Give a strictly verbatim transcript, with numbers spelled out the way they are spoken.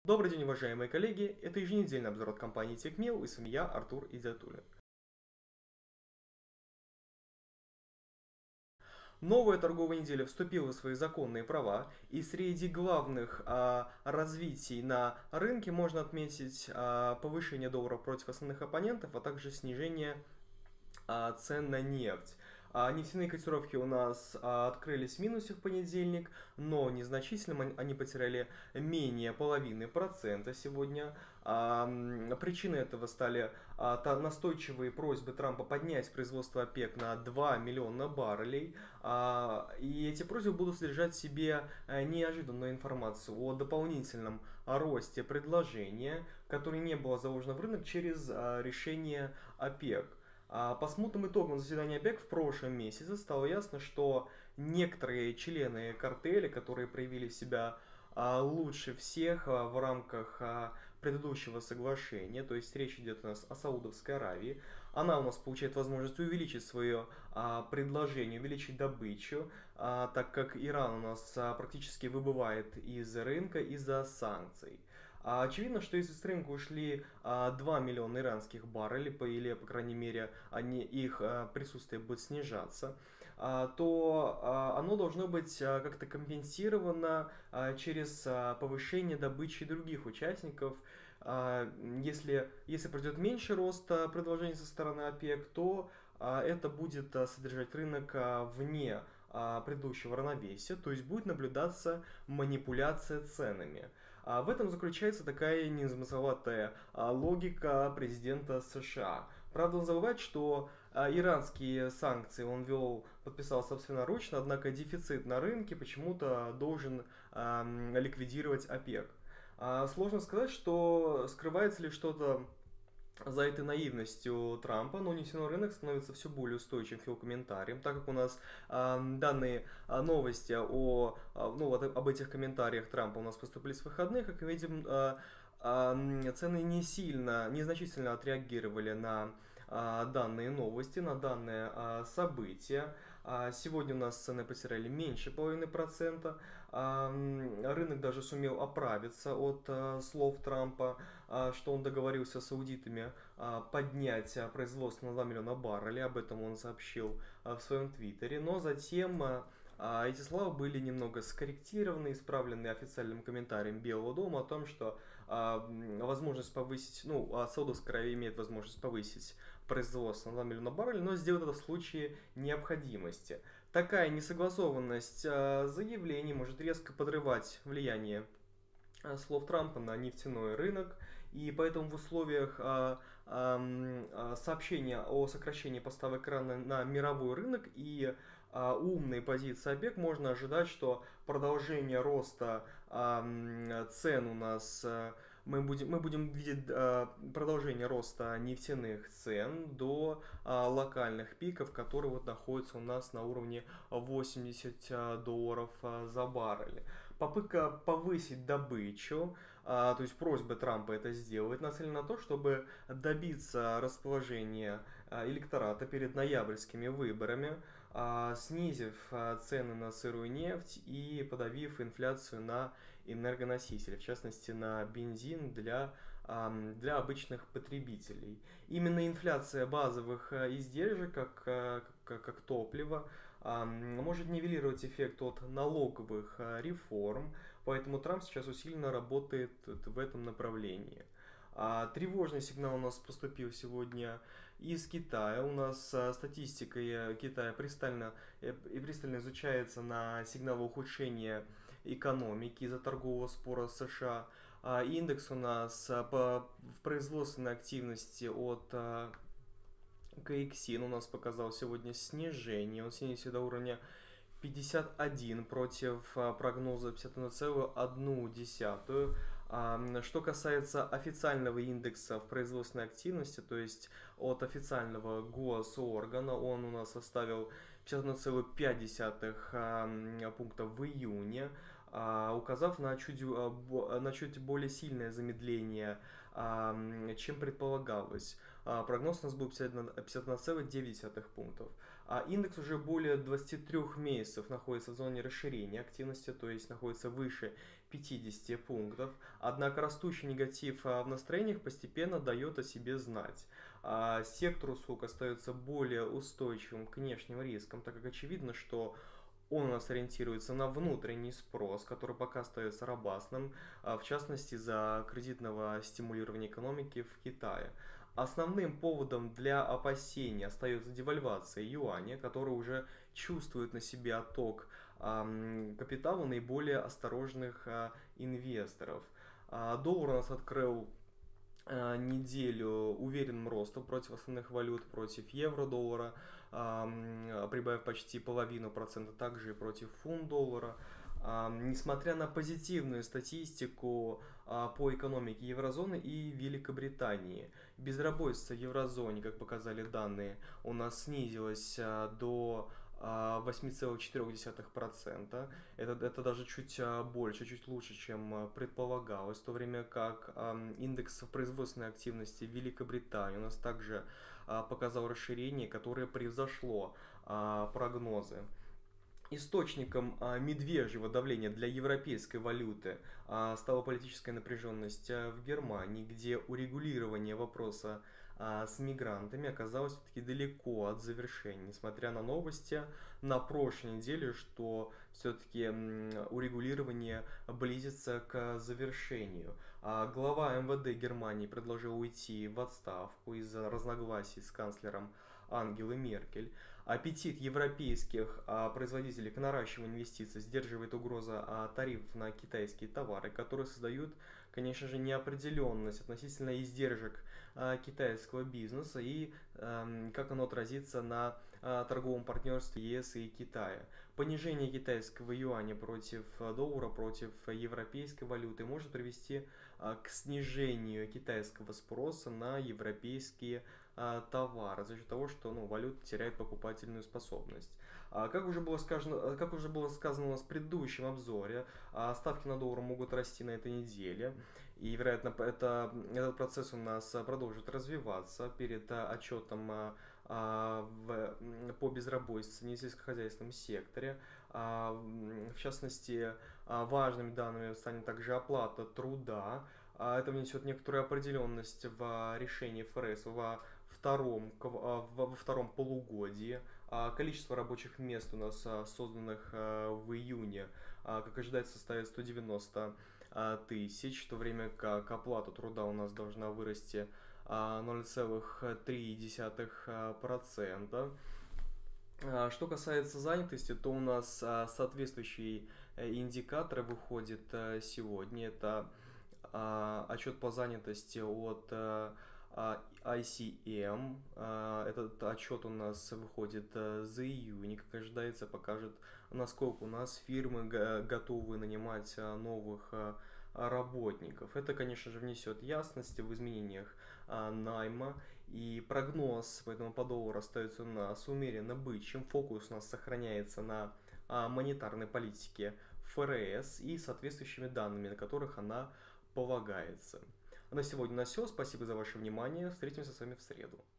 Добрый день, уважаемые коллеги! Это еженедельный обзор от компании Techmill, и с вами я, Артур Изятуллин. Новая торговая неделя вступила в свои законные права, и среди главных а, развитий на рынке можно отметить а, повышение доллара против основных оппонентов, а также снижение а, цен на нефть. А, нефтяные котировки у нас а, открылись в минусе в понедельник, но незначительно они потеряли менее половины процента сегодня. А, причиной этого стали а, та, настойчивые просьбы Трампа поднять производство ОПЕК на два миллиона баррелей. А, и эти просьбы будут содержать в себе а, неожиданную информацию о дополнительном росте предложения, которое не было заложено в рынок через а, решение ОПЕК. По смутным итогам заседания ОПЕК в прошлом месяце стало ясно, что некоторые члены картеля, которые проявили себя лучше всех в рамках предыдущего соглашения, то есть речь идет у нас о Саудовской Аравии, она у нас получает возможность увеличить свое предложение, увеличить добычу, так как Иран у нас практически выбывает из рынка из-за санкций. Очевидно, что если с рынка ушли два миллиона иранских баррелей, или, по крайней мере, они, их присутствие будет снижаться, то оно должно быть как-то компенсировано через повышение добычи других участников. Если, если придет меньше роста предложений со стороны ОПЕК, то это будет содержать рынок вне предыдущего равновесия, то есть будет наблюдаться манипуляция ценами. В этом заключается такая незамысловатая логика президента США. Правда, он забывает, что иранские санкции он ввел, подписал собственноручно, однако дефицит на рынке почему-то должен ликвидировать ОПЕК. Сложно сказать, что скрывается ли что-то за этой наивностью Трампа, но нефтяной рынок становится все более устойчивым к его комментариям, так как у нас э, данные э, новости о, э, ну, вот, об этих комментариях Трампа у нас поступили с выходных, как мы видим, э, э, цены не сильно, незначительно отреагировали на э, данные новости, на данные э, события. Сегодня у нас цены потеряли меньше половины процента. Рынок даже сумел оправиться от слов Трампа, что он договорился с аудитами поднять производство на два миллиона баррелей. Об этом он сообщил в своем твиттере. Но затем эти слова были немного скорректированы, исправлены официальным комментарием Белого дома о том, что возможность повысить, ну, Саудовская Аравия имеет возможность повысить производство на два миллиона баррелей, но сделать это в случае необходимости. Такая несогласованность заявлений может резко подрывать влияние слов Трампа на нефтяной рынок, и поэтому в условиях сообщения о сокращении поставок ирана на мировой рынок и умной позиции ОПЕК можно ожидать, что продолжение роста цен у нас, мы будем, мы будем видеть продолжение роста нефтяных цен до локальных пиков, которые вот находятся у нас на уровне восемьдесят долларов за баррель. Попытка повысить добычу, то есть просьба Трампа это сделать, нацелена на то, чтобы добиться расположения электората перед ноябрьскими выборами, снизив цены на сырую нефть и подавив инфляцию на энергоносители, в частности на бензин для, для обычных потребителей. Именно инфляция базовых издержек, как, как, как топливо, может нивелировать эффект от налоговых реформ, поэтому Трамп сейчас усиленно работает в этом направлении. Тревожный сигнал у нас поступил сегодня из Китая. У нас статистика Китая пристально, и пристально изучается на сигналы ухудшения экономики из-за торгового спора с США. Индекс у нас по, в производственной активности от Caixin у нас показал сегодня снижение. Он снизился до уровня пятьдесят один против прогноза пятьдесят один целых одна десятая. Что касается официального индекса в производственной активности, то есть от официального госоргана, он у нас составил пятьдесят один целых пять десятых пункта в июне, указав на чуть, на чуть более сильное замедление, чем предполагалось. Прогноз у нас был пятьдесят один целых девять десятых пунктов. Индекс уже более двадцати трёх месяцев находится в зоне расширения активности, то есть находится выше пятидесяти пунктов, однако растущий негатив в настроениях постепенно дает о себе знать. Сектор услуг остается более устойчивым к внешним рискам, так как очевидно, что он у нас ориентируется на внутренний спрос, который пока остается робастным, в частности за кредитного стимулирования экономики в Китае. Основным поводом для опасений остается девальвация юаня, которая уже чувствует на себе отток э, капитала наиболее осторожных э, инвесторов. А доллар у нас открыл э, неделю уверенным ростом против основных валют, против евро-доллара, э, прибавив почти половину процента, также и против фунт-доллара. Несмотря на позитивную статистику по экономике еврозоны и Великобритании, безработица в еврозоне, как показали данные, у нас снизилась до восемь целых четыре десятых процента. Это, это даже чуть больше, чуть лучше, чем предполагалось, в то время как индекс производственной активности в Великобритании у нас также показал расширение, которое превзошло прогнозы. Источником а, медвежьего давления для европейской валюты а, стала политическая напряженность а, в Германии, где урегулирование вопроса а, с мигрантами оказалось все-таки далеко от завершения, несмотря на новости на прошлой неделе, что все-таки урегулирование близится к завершению. А, глава эм вэ дэ Германии предложил уйти в отставку из-за разногласий с канцлером Ангелой Меркель. Аппетит европейских а, производителей к наращиванию инвестиций сдерживает угроза а, тарифов на китайские товары, которые создают, конечно же, неопределенность относительно издержек а, китайского бизнеса и а, как оно отразится на а, торговом партнерстве е эс и Китая. Понижение китайского юаня против доллара, против европейской валюты может привести а, к снижению китайского спроса на европейские товары за счет того, что ну, валюта теряет покупательную способность. Как уже было сказано, как уже было сказано у нас в предыдущем обзоре, ставки на доллар могут расти на этой неделе. И, вероятно, это, этот процесс у нас продолжит развиваться перед отчетом в, по безработице в сельскохозяйственном секторе. В частности, важными данными станет также оплата труда. Это внесет некоторую определенность в решении эф эр эс во втором, во втором полугодии. Количество рабочих мест у нас созданных в июне, как ожидается, составит сто девяносто тысяч, в то время как оплата труда у нас должна вырасти ноль целых три десятых процента. Что касается занятости, то у нас соответствующие индикаторы выходят сегодня. Это отчет по занятости от ай си эм. Этот отчет у нас выходит за июнь, как ожидается, покажет, насколько у нас фирмы готовы нанимать новых работников. Это, конечно же, внесет ясность в изменениях найма, и прогноз поэтому по доллару остается у нас умеренно бычьим. Фокус у нас сохраняется на монетарной политике эф эр эс и соответствующими данными, на которых она полагается. На сегодня на все. Спасибо за ваше внимание. Встретимся с вами в среду.